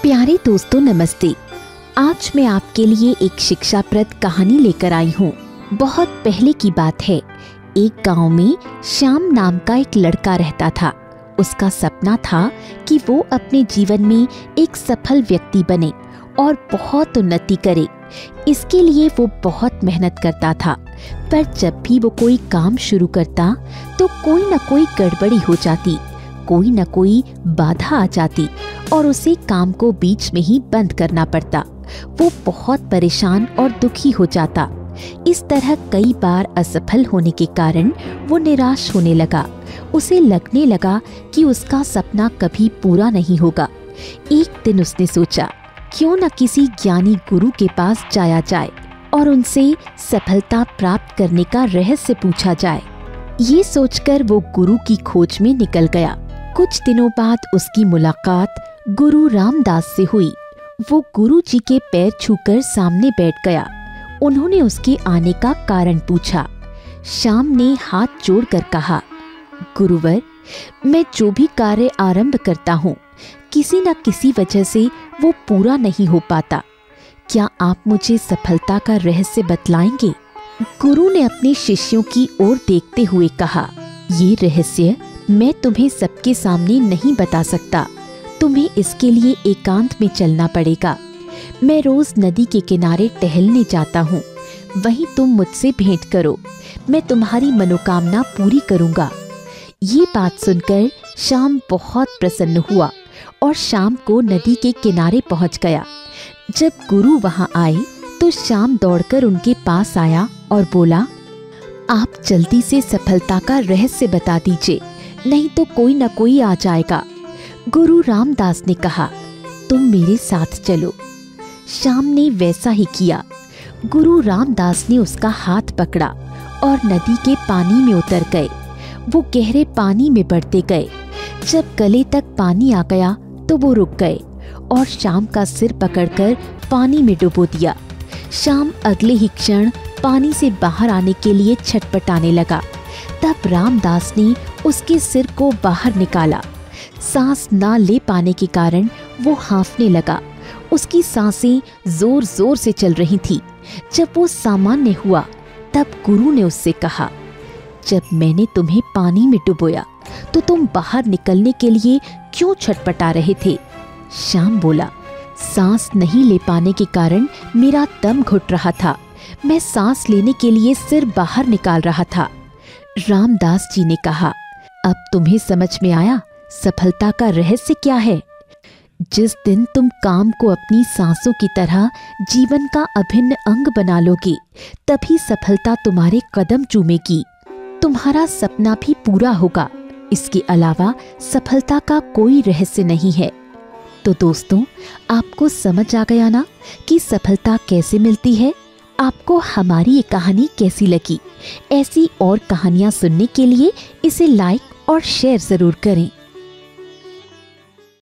प्यारे दोस्तों नमस्ते। आज मैं आपके लिए एक शिक्षाप्रद कहानी लेकर आई हूँ। बहुत पहले की बात है। एक गांव में श्याम नाम का एक लड़का रहता था। उसका सपना था कि वो अपने जीवन में एक सफल व्यक्ति बने और बहुत उन्नति करे। इसके लिए वो बहुत मेहनत करता था, पर जब भी वो कोई काम शुरू करता तो कोई न कोई गड़बड़ी हो जाती, कोई न कोई बाधा आ जाती और उसे काम को बीच में ही बंद करना पड़ता। वो बहुत परेशान और दुखी हो जाता। इस तरह कई बार असफल होने के कारण वो निराश होने लगा। उसे लगने लगा कि उसका सपना कभी पूरा नहीं होगा। एक दिन उसने सोचा, क्यों न किसी ज्ञानी गुरु के पास जाया जाए और उनसे सफलता प्राप्त करने का रहस्य पूछा जाए। ये सोचकर वो गुरु की खोज में निकल गया। कुछ दिनों बाद उसकी मुलाकात गुरु रामदास से हुई। वो गुरु जी के पैर छूकर सामने बैठ गया। उन्होंने उसके आने का कारण पूछा। श्याम ने हाथ जोड़कर कहा, गुरुवर, मैं जो भी कार्य आरंभ करता हूँ, किसी न किसी वजह से वो पूरा नहीं हो पाता। क्या आप मुझे सफलता का रहस्य बतलाएंगे? गुरु ने अपने शिष्यों की ओर देखते हुए कहा, ये रहस्य मैं तुम्हें सबके सामने नहीं बता सकता। तुम्हें इसके लिए एकांत में चलना पड़ेगा। मैं रोज नदी के किनारे टहलने जाता हूँ, वहीं तुम मुझसे भेंट करो। मैं तुम्हारी मनोकामना पूरी करूँगा। ये बात सुनकर श्याम बहुत प्रसन्न हुआ और शाम को नदी के किनारे पहुँच गया। जब गुरु वहाँ आए तो श्याम दौड़कर उनके पास आया और बोला, आप जल्दी से सफलता का रहस्य बता दीजिए, नहीं तो कोई न कोई आ जाएगा। गुरु रामदास ने कहा, तुम मेरे साथ चलो। श्याम ने वैसा ही किया। गुरु रामदास ने उसका हाथ पकड़ा और नदी के पानी में उतर गए। वो गहरे पानी में बढ़ते गए। जब गले तक पानी आ गया तो वो रुक गए और श्याम का सिर पकड़कर पानी में डुबो दिया। श्याम अगले ही क्षण पानी से बाहर आने के लिए छटपटाने लगा। तब रामदास ने उसके सिर को बाहर निकाला। सांस ना ले पाने के कारण वो हांफने लगा। उसकी सांसें जोर जोर से चल रही थी। जब वो सामान्य हुआ तब गुरु ने उससे कहा, जब मैंने तुम्हें पानी में डुबोया तो तुम बाहर निकलने के लिए क्यों छटपटा रहे थे? श्याम बोला, सांस नहीं ले पाने के कारण मेरा दम घुट रहा था। मैं सांस लेने के लिए सिर बाहर निकाल रहा था। रामदास जी ने कहा, अब तुम्हें समझ में आया सफलता का रहस्य क्या है? जिस दिन तुम काम को अपनी सांसों की तरह जीवन का अभिन्न अंग बना लोगे, तभी सफलता तुम्हारे कदम चूमेगी। तुम्हारा सपना भी पूरा होगा। इसके अलावा सफलता का कोई रहस्य नहीं है। तो दोस्तों, आपको समझ आ गया ना कि सफलता कैसे मिलती है? आपको हमारी ये कहानी कैसी लगी? ऐसी और कहानियाँ सुनने के लिए इसे लाइक और शेयर जरूर करें।